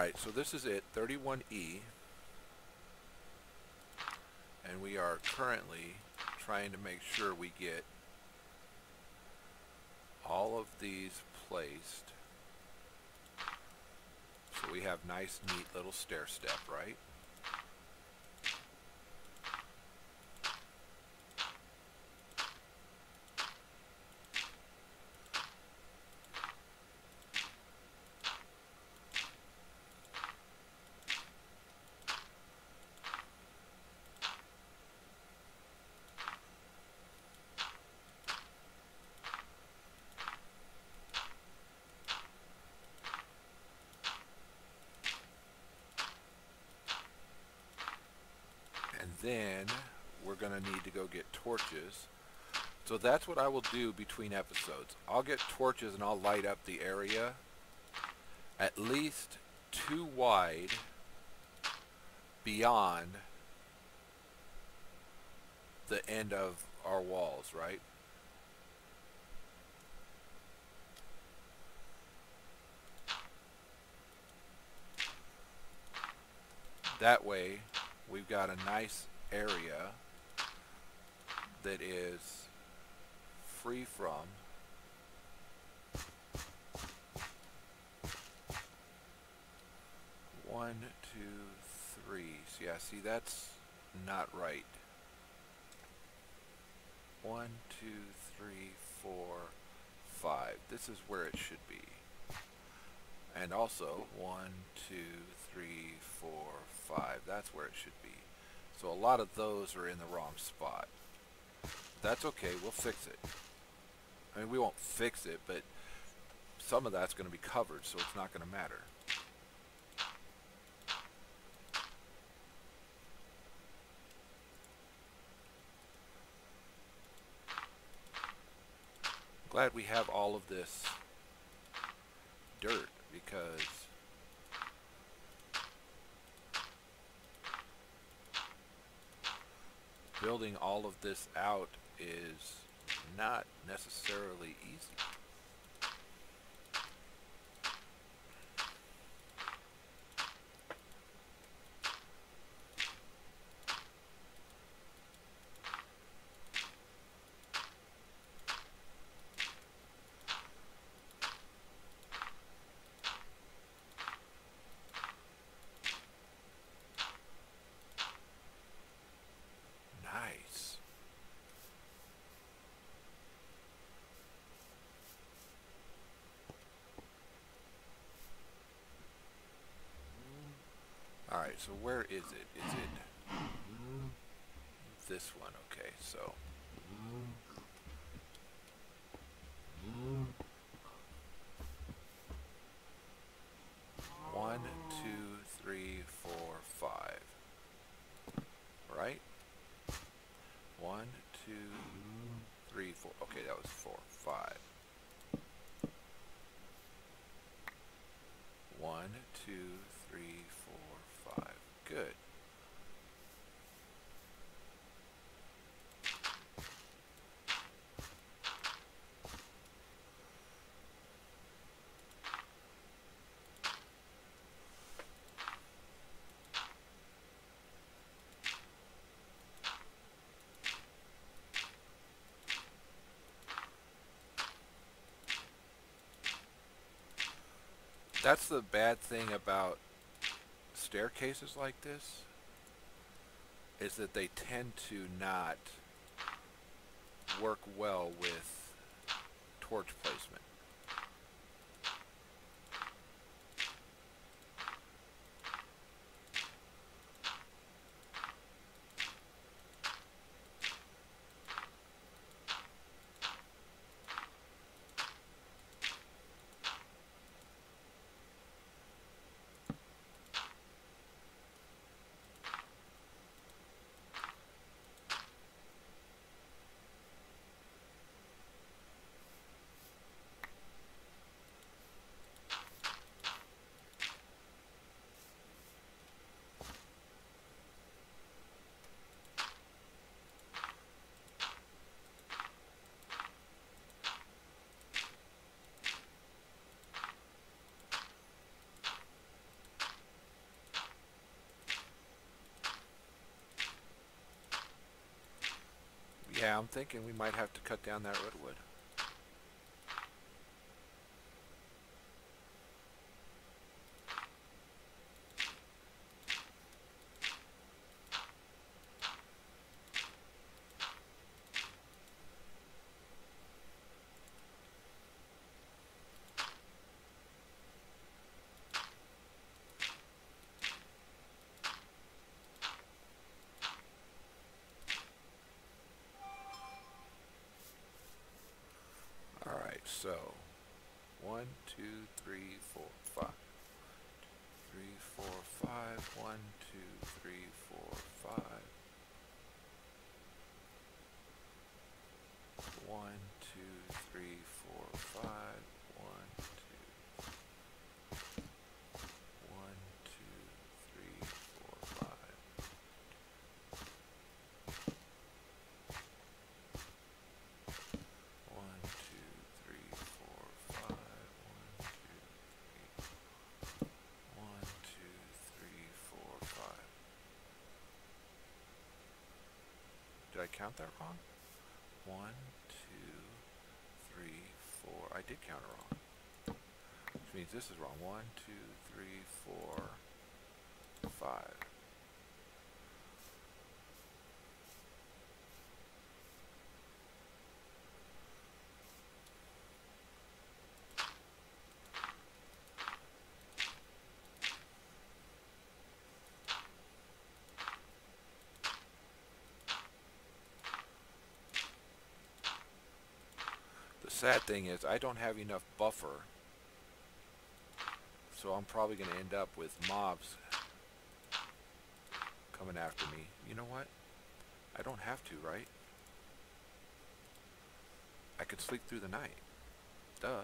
Alright, so this is it, 31E. And we are currently trying to make sure we get all of these placed. So we have nice, neat little stair step, right? Then we're going to need to go get torches. So that's what I will do between episodes. I'll get torches and I'll light up the area at least 2 wide beyond the end of our walls, right? That way we've got a nice area that is free from one, two, three. So yeah, see, that's not right. 1, 2, 3, 4, 5. This is where it should be. And also 1, 2, 3, 4, 5. That's where it should be. So a lot of those are in the wrong spot. That's okay, we'll fix it. I mean, we won't fix it, but some of that's going to be covered, so it's not going to matter. Glad we have all of this dirt, because building all of this out is not necessarily easy. Nice. Alright, so where is it? Is it this one? Okay, so one, two, three, four, 5. Right? 1, 2, 3, 4. Okay, that was 4, 5. 1, 2, 3, 4, 5. Good. That's the bad thing about staircases like this, is that they tend to not work well with torch placement. Yeah, I'm thinking we might have to cut down that redwood. Alright, so 1, 2, 3, 4, 5. 3, 4, 5. 1, 2, 3, 4, 5. 1, 2, 3, 4, 5. 1, 2. 1, 2, 3, 4, 5. 1, 2, 3, 4, 5. 1, 2, 3. 1, 2, 3, 4, 5. Did I count that wrong? 1, 2, 3, 4. I did count it wrong. Which means this is wrong. 1, 2, 3, 4, 5. The sad thing is I don't have enough buffer, so I'm probably going to end up with mobs coming after me. You know what? I don't have to, right? I could sleep through the night. Duh.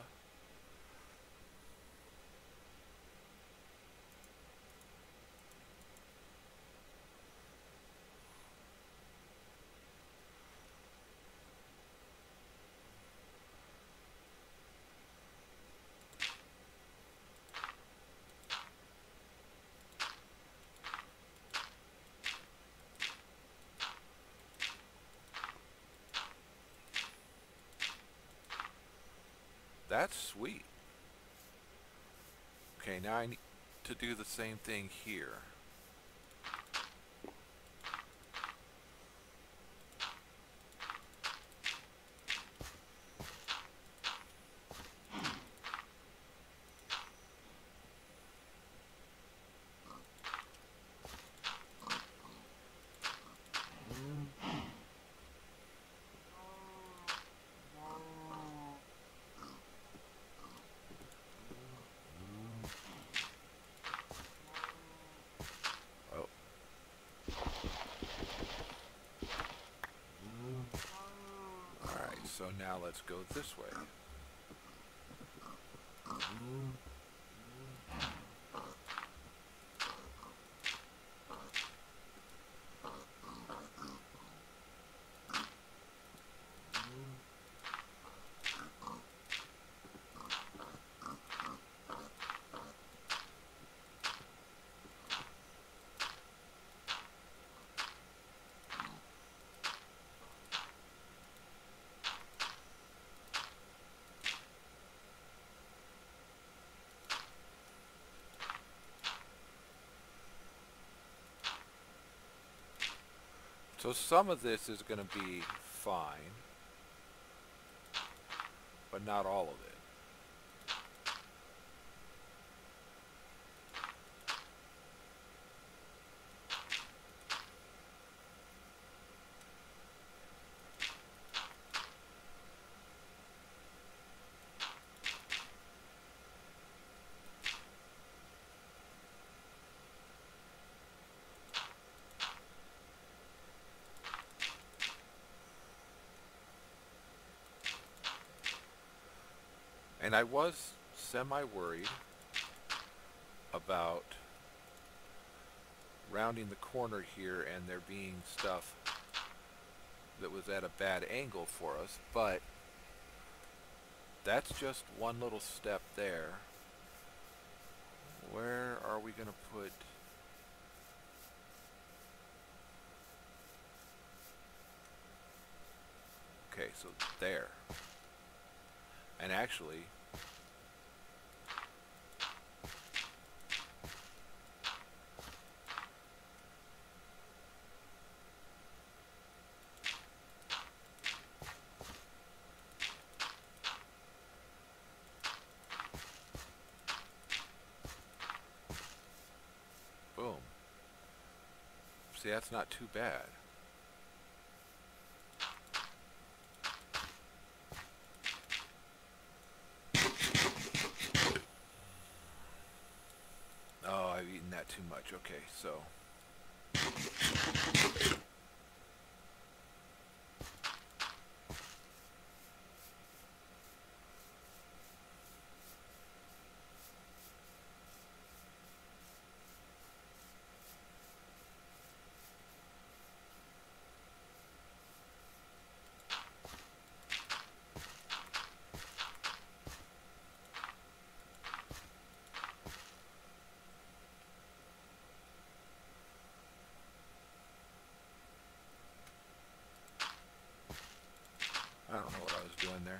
That's sweet. Okay, now I need to do the same thing here. Oh. Alright, so now let's go this way. So some of this is going to be fine, but not all of it. And I was semi-worried about rounding the corner here and there being stuff that was at a bad angle for us, but that's just one little step there. Where are we going to put... Okay, so there. And actually, boom. See, that's not too bad. Oh, I've eaten that too much. Okay, so. I don't know what I was doing there.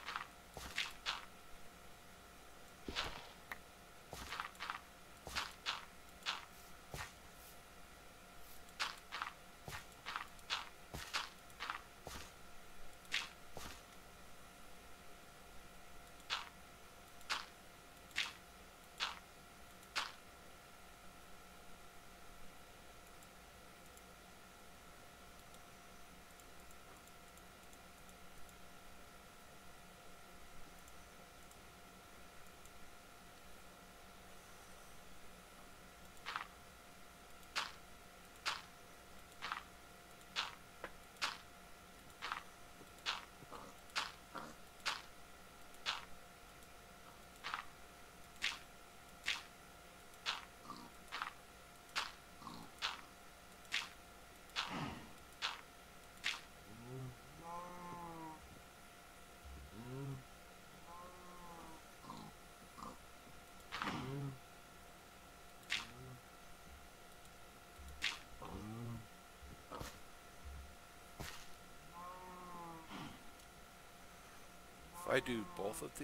If I do both of these,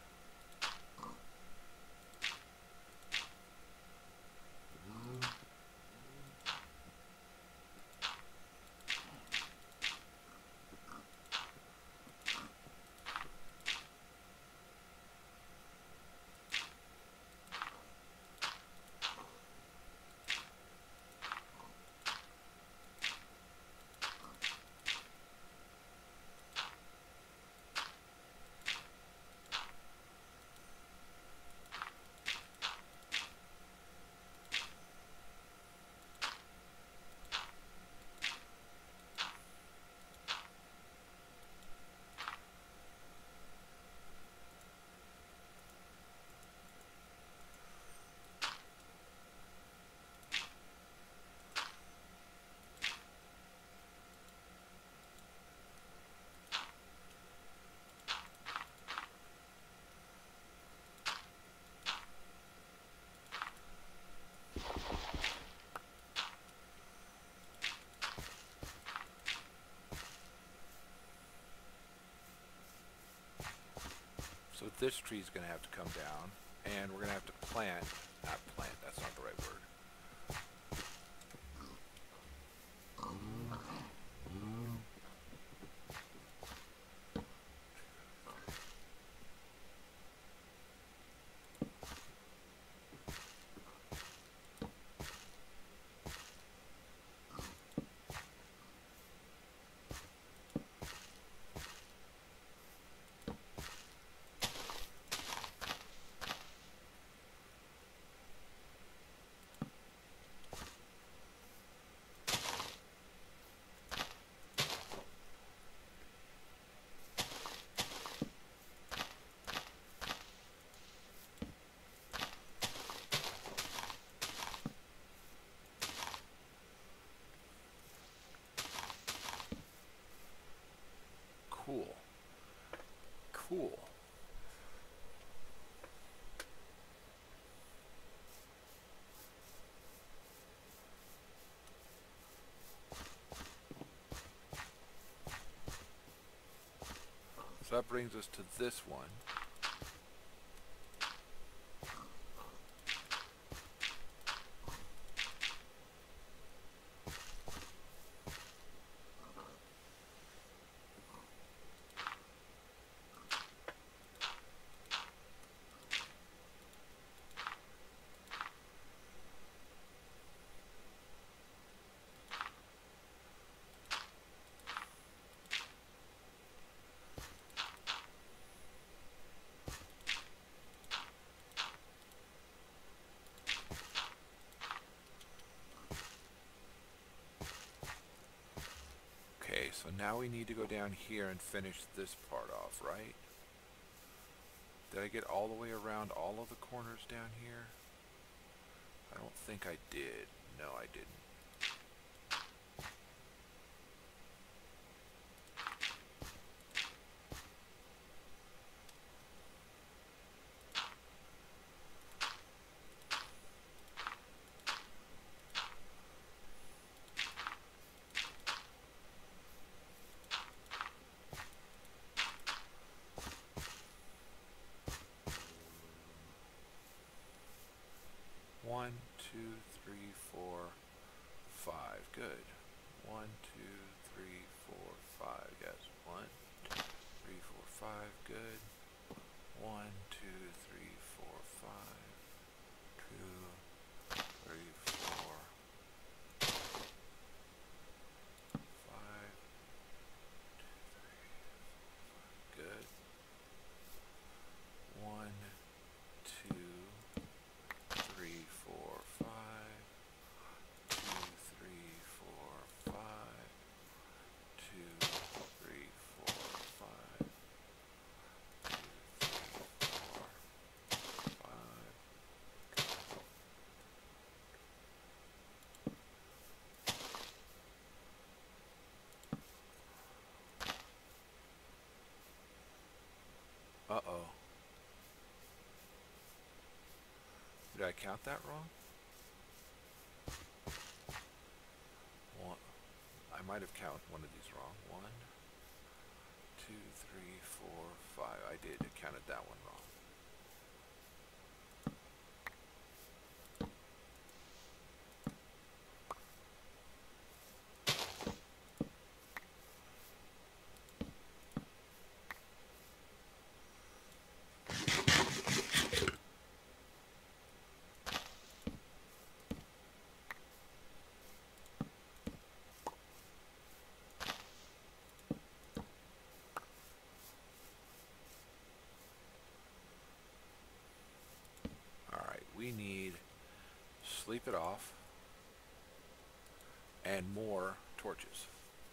so this tree is going to have to come down, and we're going to have to plant, not plant, that's not the right word. Cool. Cool. So that brings us to this one. Okay, so now we need to go down here and finish this part off, right? Did I get all the way around all of the corners down here? I don't think I did. No, I didn't. One, two, three, four, five. Good. 1, 2, 3, 4, 5. Yes. 1, 2, 3, 4, 5. Good. 1, 2, 3, 4, 5. 2, 3, 4, 5. Good. 1, 2, 3, 4, 5. 2, 3, 4, 5. 2, 3, 4, 5. 2, 3, 4, 5. Uh-oh. Did I count that wrong? One. I might have counted one of these wrong. 1, 2, 3, 4, 5. I did. I counted that one wrong. We need sleep it off and more torches.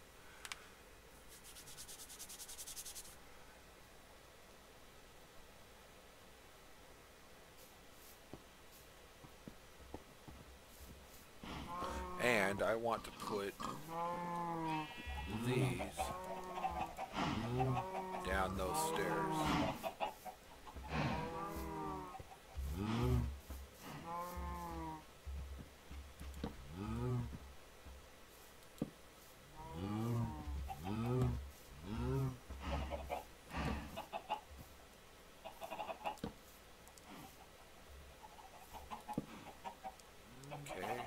And I want to put these down those stairs. Okay.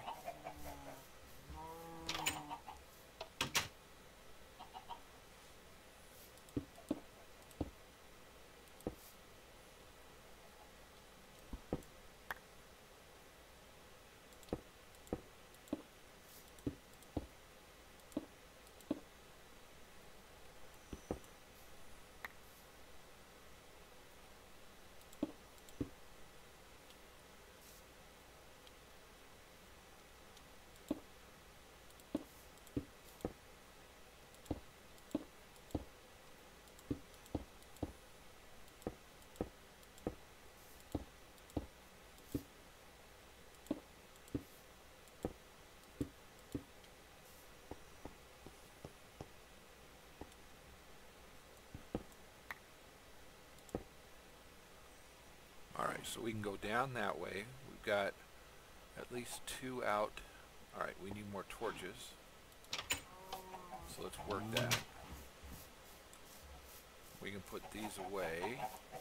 Alright, so we can go down that way. We've got at least 2 out. Alright, we need more torches. So let's work that. We can put these away.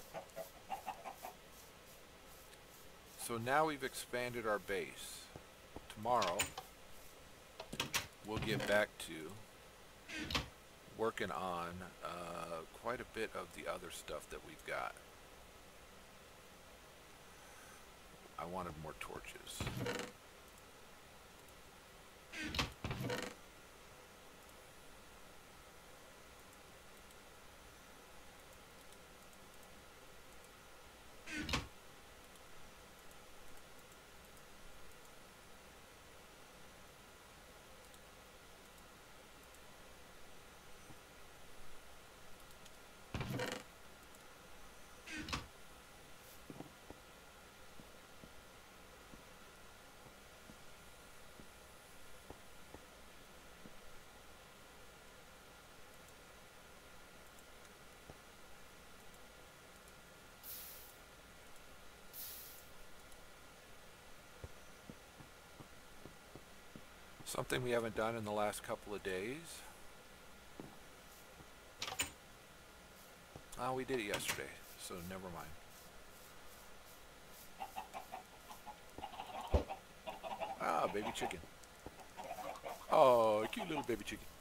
So now we've expanded our base. Tomorrow, we'll get back to working on quite a bit of the other stuff that we've got. I wanted more torches. Something we haven't done in the last couple of days. Oh, we did it yesterday, so never mind. Ah, baby chicken. Oh, cute little baby chicken.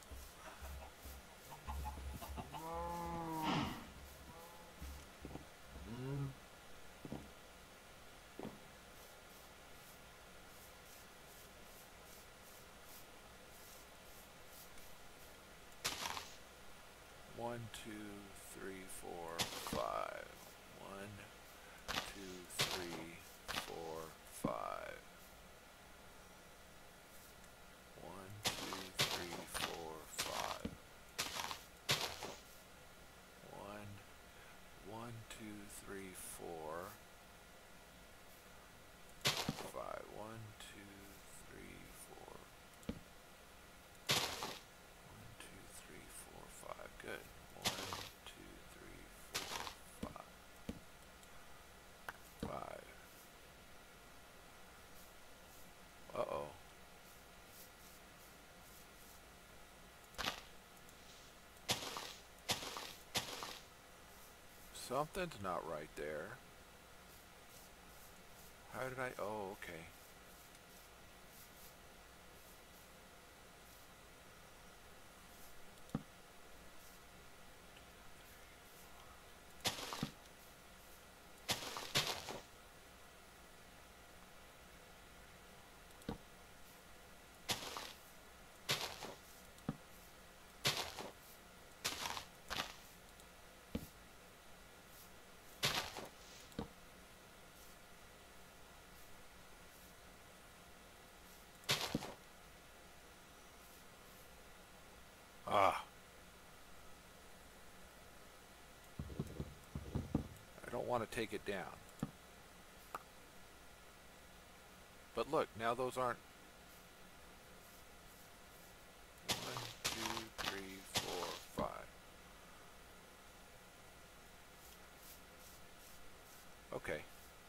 One, two, three, four, five. 1, 2, 3, 4, 5. 1, 2, 3, 4, 5. 1, 2, 3, 4, 5. 1, 2, 3, 4. 1, 2, 3, 4, 5. Good. 1, 2, 3, 4, 5. 5. Uh-oh. Something's not right there. How did I... Oh, okay. Ah. I don't want to take it down. But look, now those aren't... 1, 2, 3, 4, 5. Okay.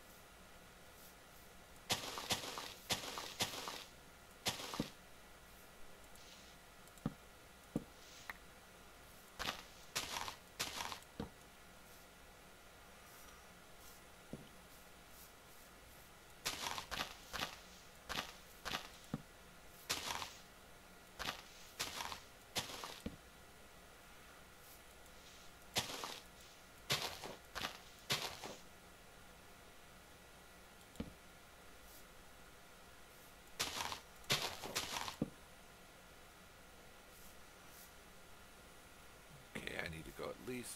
Okay, I need to go at least...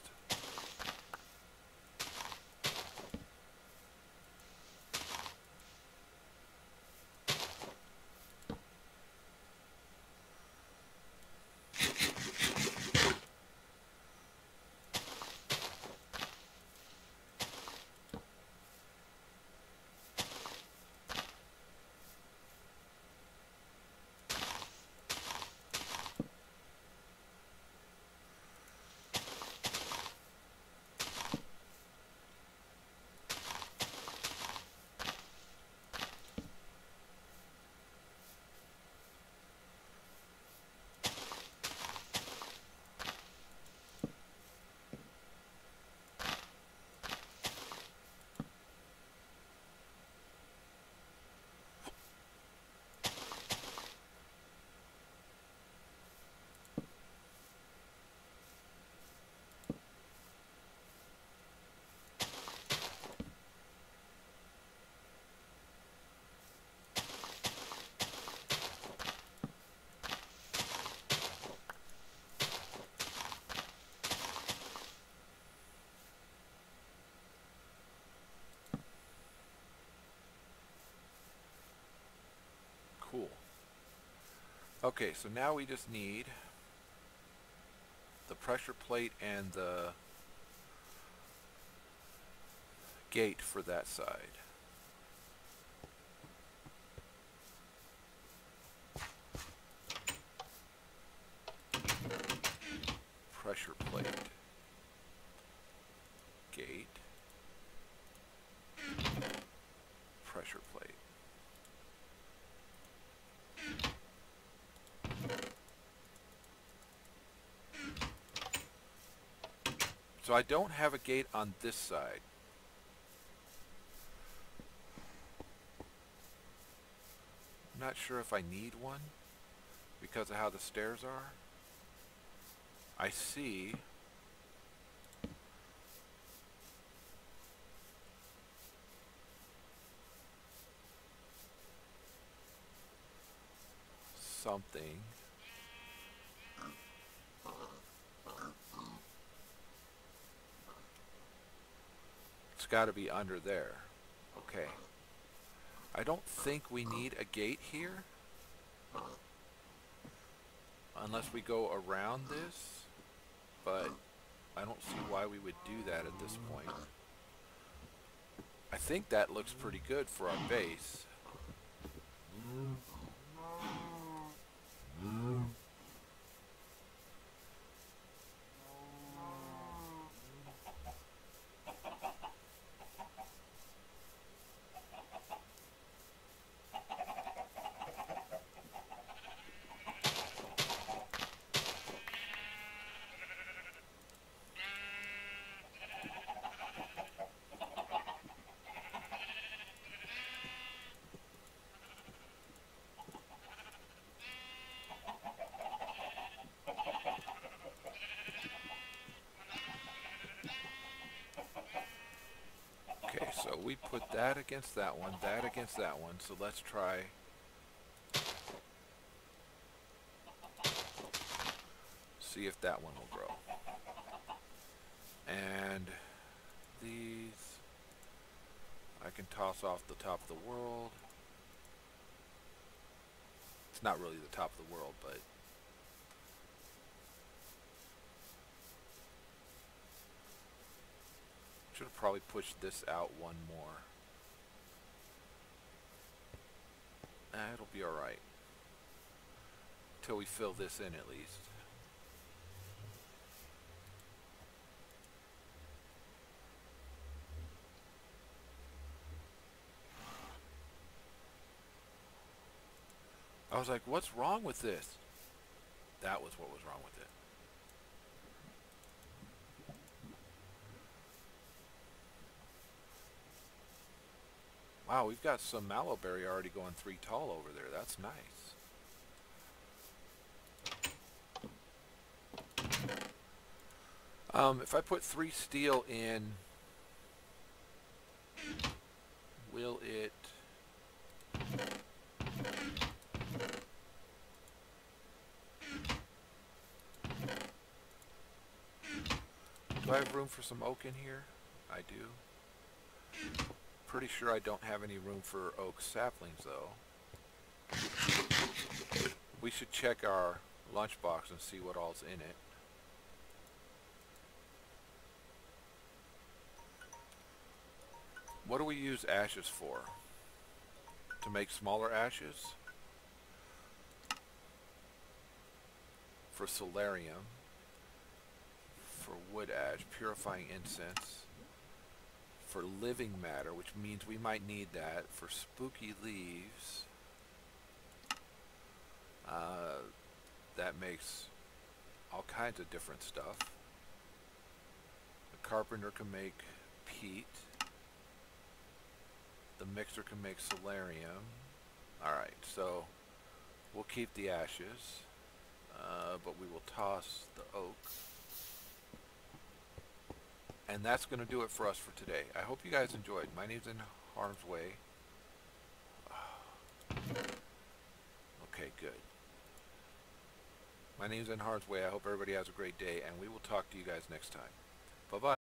Okay, so now we just need the pressure plate and the gate for that side. Pressure plate, gate, pressure plate. So I don't have a gate on this side. I'm not sure if I need one because of how the stairs are. I see something. It's got to be under there. Okay. I don't think we need a gate here unless we go around this, but I don't see why we would do that at this point. I think that looks pretty good for our base. Okay, so we put that against that one, so let's try see if that one will grow. And these I can toss off the top of the world. It's not really the top of the world, but should have probably pushed this out one more. It'll be alright. Until we fill this in at least. I was like, what's wrong with this? That was what was wrong with it. Wow, we've got some mallowberry already going 3 tall over there. That's nice. If I put 3 steel in, will it... Do I have room for some oak in here? I do. Pretty sure I don't have any room for oak saplings though. We should check our lunchbox and see what all's in it. What do we use ashes for? To make smaller ashes? For solarium. For wood ash, purifying incense. For living matter, which means we might need that. For spooky leaves. That makes all kinds of different stuff. The carpenter can make peat. The mixer can make solarium. Alright, so we'll keep the ashes, but we will toss the oak. And that's going to do it for us for today. I hope you guys enjoyed. My name's NHarmzWay. Okay, good. My name's NHarmzWay. I hope everybody has a great day, and we will talk to you guys next time. Bye-bye.